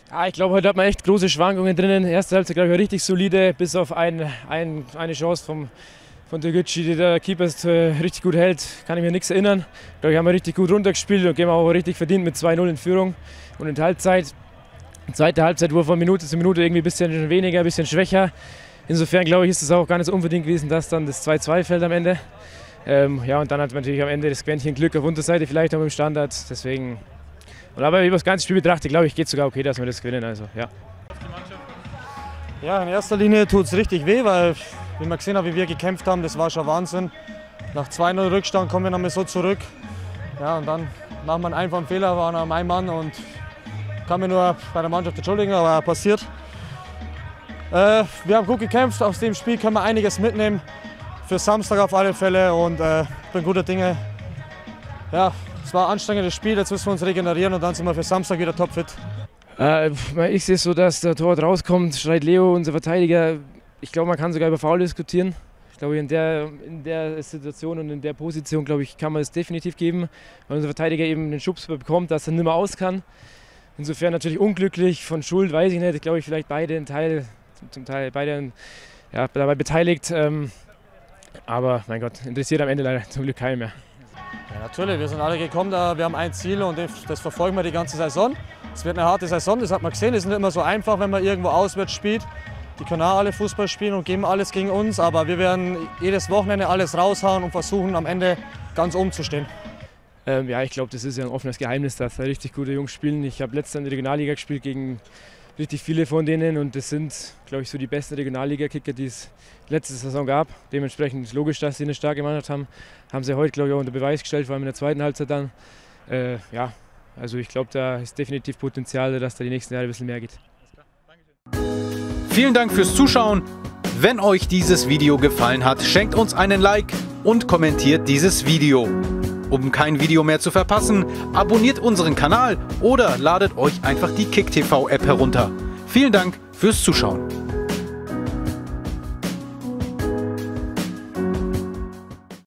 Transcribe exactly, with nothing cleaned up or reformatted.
Ja, ich glaube, heute hat man echt große Schwankungen drinnen. Erste Halbzeit, glaube ich, richtig solide, bis auf ein, ein, eine Chance vom, von Türkgücü, die der Keeper äh, richtig gut hält. Kann ich mir nichts erinnern. Ich glaube, wir haben richtig gut runtergespielt und gehen auch richtig verdient mit zwei null in Führung. Und in der Halbzeit, zweite Halbzeit, wurde von Minute zu Minute irgendwie ein bisschen weniger, ein bisschen schwächer. Insofern, glaube ich, ist es auch gar nicht so unbedingt gewesen, dass dann das zwei zwei fällt am Ende. Ähm, ja, und dann hat man natürlich am Ende das Quäntchen Glück auf Unterseite, vielleicht auch mit dem Standard. Deswegen. Und aber über das ganze Spiel betrachtet, glaube ich, geht es sogar okay, dass wir das gewinnen. Also, ja. Ja, in erster Linie tut es richtig weh, weil, wie man gesehen hat, wie wir gekämpft haben, das war schon Wahnsinn. Nach zwei null Rückstand kommen wir nochmal so zurück. Ja, und dann machen wir einen einfachen Fehler, waren am ein Mann und kann mir nur bei der Mannschaft entschuldigen, aber passiert. Äh, wir haben gut gekämpft, aus dem Spiel können wir einiges mitnehmen. Für Samstag auf alle Fälle und äh, bin guter Dinge. Ja, es war ein anstrengendes Spiel, jetzt müssen wir uns regenerieren und dann sind wir für Samstag wieder topfit. Äh, ich sehe es so, dass der Torwart rauskommt, schreit Leo, unser Verteidiger. Ich glaube, man kann sogar über Foul diskutieren. Ich glaube, in der, in der Situation und in der Position, glaube ich, kann man es definitiv geben, weil unser Verteidiger eben den Schubs bekommt, dass er nicht mehr aus kann. Insofern natürlich unglücklich, von Schuld weiß ich nicht. Ich glaube, ich vielleicht beide einen Teil, zum Teil beide ja, dabei beteiligt. Ähm, aber mein Gott, interessiert am Ende leider zum Glück keinen mehr. Ja, natürlich, wir sind alle gekommen, da, wir haben ein Ziel und das verfolgen wir die ganze Saison. Es wird eine harte Saison, das hat man gesehen, es ist nicht immer so einfach, wenn man irgendwo auswärts spielt. Die können auch alle Fußball spielen und geben alles gegen uns, aber wir werden jedes Wochenende alles raushauen und versuchen am Ende ganz oben zu stehen. Ähm, ja, ich glaube, das ist ja ein offenes Geheimnis, dass da richtig gute Jungs spielen. Ich habe letztes Jahr in der Regionalliga gespielt gegen richtig viele von denen und das sind, glaube ich, so die besten Regionalliga-Kicker, die es letzte Saison gab. Dementsprechend ist logisch, dass sie eine starke Mannschaft haben. Haben sie heute, glaube ich, auch unter Beweis gestellt, vor allem in der zweiten Halbzeit dann. Äh, ja, also ich glaube, da ist definitiv Potenzial, dass da die nächsten Jahre ein bisschen mehr geht. Vielen Dank fürs Zuschauen. Wenn euch dieses Video gefallen hat, schenkt uns einen Like und kommentiert dieses Video. Um kein Video mehr zu verpassen, abonniert unseren Kanal oder ladet euch einfach die KickTV App herunter. Vielen Dank fürs Zuschauen.